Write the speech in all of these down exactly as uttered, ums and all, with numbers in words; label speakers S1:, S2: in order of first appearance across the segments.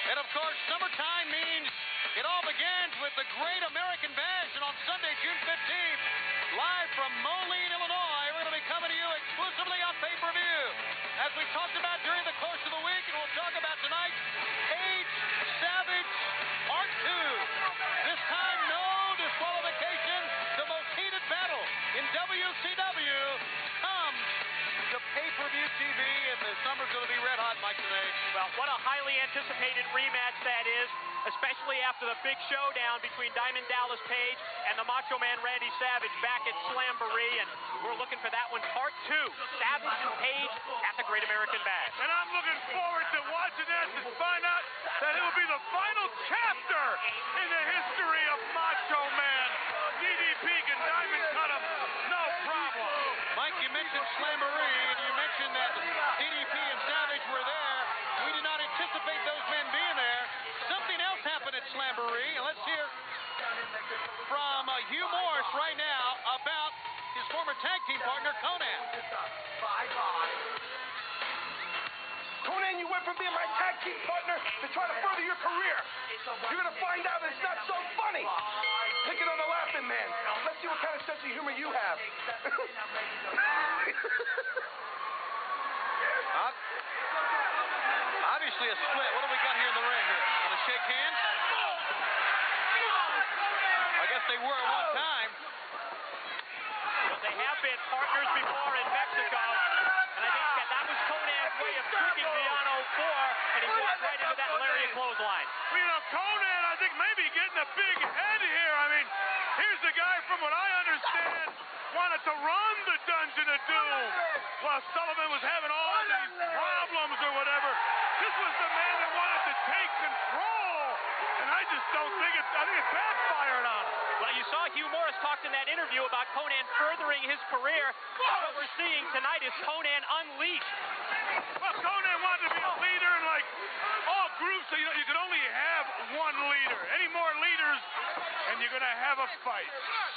S1: And of course, summertime means it all begins with the Great American Bash. And on Sunday, June fifteenth, live from Moline, Illinois, we're going to be coming to you exclusively on pay-per-view. As we talked about during the course of the week, and we'll talk about tonight, Cage Savage Part two. This time, no disqualification. The most heated battle in W C W comes to pay-per-view T V, and the summer's going to be red hot, Mike, today.
S2: Well, what a highly anticipated rematch that is, especially after the big showdown between Diamond Dallas Page and the Macho Man Randy Savage back at Slamboree, and we're looking for that one, part two, Savage and Page at the Great American Bash.
S3: And I'm looking forward to watching this and find out that it will be the final chapter in the history of Macho Man. D D P can Diamond cut him, no problem.
S1: Mike, you mentioned Slamboree, and you mentioned that D D P and Savage were there. We did not anticipate those men being there. Something else happened at Slamboree, and let's hear from uh, Hugh Morris right now about his former tag team partner, Konan.
S4: Konan, you went from being my tag team partner to try to further your career. You're going to find out it's not so funny. Pick it on the laughing man. Let's see what kind of sense of humor you have.
S1: uh, obviously a split. What do we got here in the ring here? Gonna shake hands? I guess they were at one time.
S2: Well, they have been partners before in Mexico, and I think that that was Conan's way of tricking Villano four, and he walked right into that lariat clothesline.
S3: Well, you know, Konan, I think maybe getting a big head here. I mean, here's the guy, from what I understand, wanted to run the Dungeon of Doom while Sullivan was having all these problems or whatever. This was the man that wanted to take control, and I just don't think it, I think it backfired on him.
S2: Well, you saw Hugh Morris talked in that interview about Konan furthering his career. What we're seeing tonight is Konan unleashed.
S3: Well, Konan wanted to be a leader in, like, all groups, so you know, you can only have one leader. Any more leaders, and you're going to have a fight.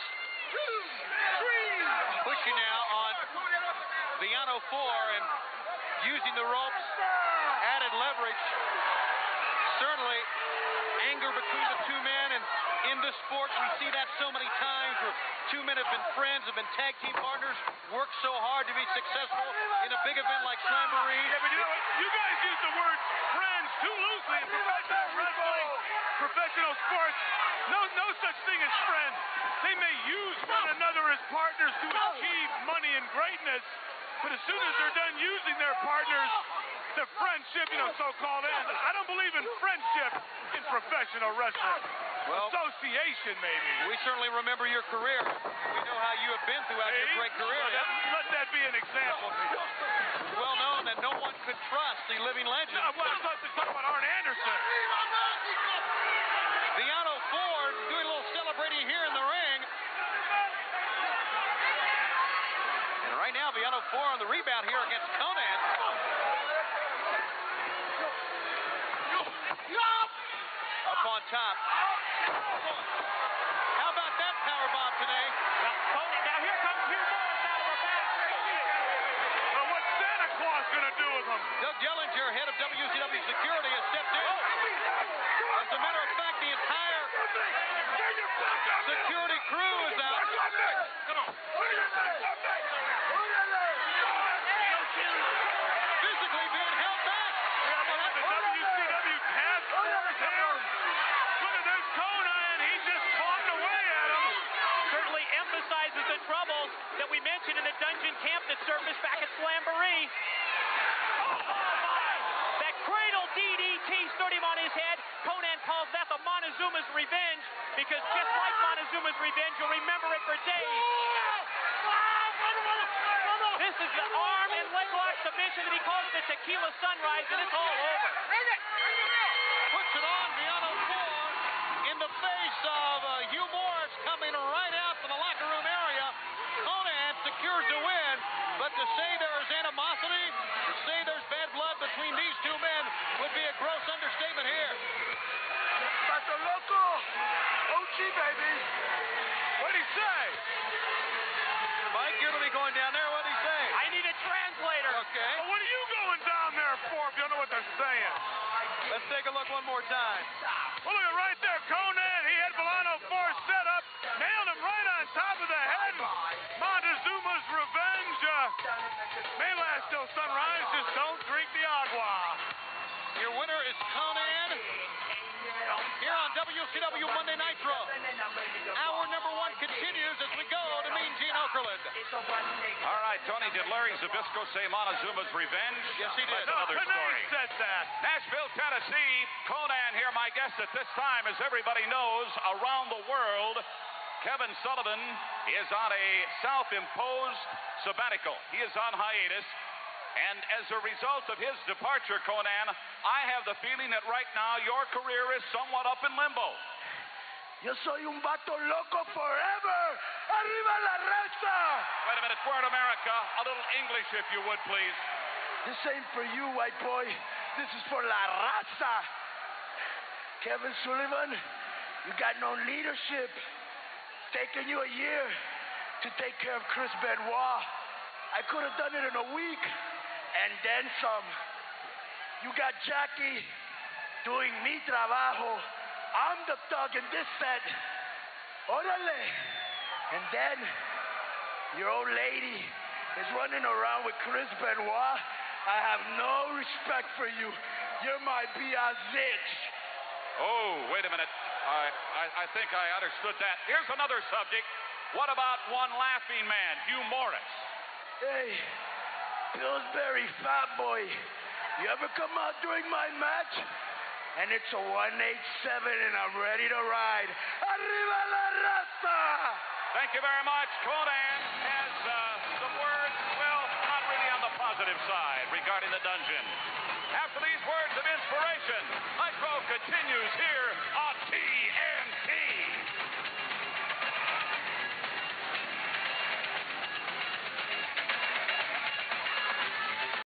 S1: Pushing now on Villano four and using the ropes, added leverage. Certainly anger between the two men, and in this sport we see that so many times where two men have been friends, have been tag team partners, worked so hard to be successful in a big event like Slamboree.
S3: Yeah, but you know what? You guys use the word friends too loosely in professional wrestling, professional sports. No, no such thing as friends. They may use one another as partners to achieve money and greatness, but as soon as they're done using their partners, the friendship, you know, so-called is. I don't believe in friendship in professional wrestling.
S1: Well,
S3: association, maybe.
S1: We certainly remember your career. We know how you have been throughout
S3: hey,
S1: your great career.
S3: Let, let that be an example to you.
S1: It's well known that no one could trust the living legend.
S3: No, well, I'm talking about Arn Anderson.
S1: Villano four doing a little celebrating here in the ring. And right now, Villano four on the rebound here against Konan. Up on top. How about that powerbomb today?
S2: Well, Konan, now here comes Hugh Morris out of the back.
S3: Well, what's Santa Claus going to do with him?
S1: Doug Dellinger, head of W C W Security, has stepped in. As a matter of fact, the entire security crew is out. Physically being held back.
S3: Yeah, but the W C W task force here. Look at this Konan. He's just clawing away at him.
S2: Certainly emphasizes the troubles that we mentioned in the dungeon camp that surfaced back at Slamboree. That cradle D D T stood him on his head. Konan calls that the Montezuma's Revenge, because just like Montezuma's Revenge, you'll remember it for days. This is the arm and leg lock submission that he calls the Tequila Sunrise, and it's all over.
S1: Puts it on Villano four in the face of uh, Hugh Morris coming right out from the locker room area. Konan secures the win, but to say there is animosity, to say there's bad blood between these two men would be a gross understatement here.
S4: Pato Loco! O G, baby!
S3: What'd he say?
S1: Mike, you're going to be going down there. What'd he say?
S2: I need a translator.
S1: Okay.
S3: Well, what are you going down there for, you don't know what they're saying.
S1: Let's take a look one more time.
S3: Well, look at right there, Konan. He had Villano force set up, nailed him right on top of the head. Montezuma's revenge uh, may last till sunrise. Just don't drink the agua.
S1: Your winner is Konan here on W C W Monday Nitro. Hour number one continues as we go to Mean Gene Okerlund.
S5: All right, Tony, did Larry Zbyszko say Montezuma's revenge?
S1: Yes, he did.
S5: That's another
S3: No,
S5: story.
S3: said that.
S5: Nashville, Tennessee. Konan here, my guest at this time, as everybody knows, around the world. Kevin Sullivan is on a self-imposed sabbatical. He is on hiatus. And as a result of his departure, Konan, I have the feeling that right now your career is somewhat up in limbo.
S4: Yo soy un vato loco forever. Arriba la raza.
S5: Wait a minute, we're in America. A little English, if you would, please.
S4: This ain't for you, white boy. This is for la raza. Kevin Sullivan, you got no leadership. Taking you a year to take care of Chris Benoit. I could have done it in a week. And then some. You got Jackie doing mi trabajo. I'm the thug in this set. Orale. And then your old lady is running around with Chris Benoit. I have no respect for you. You're my biazitch.
S5: Oh, wait a minute. I, I, I think I understood that. Here's another subject. What about one laughing man, Hugh Morris?
S4: Hey, Pillsbury fat boy. You ever come out during my match? And it's a one eight seven and I'm ready to ride. Arriba la raza!
S5: Thank you very much. Konan has uh, some words, well, not really on the positive side regarding the dungeon. After these words of inspiration,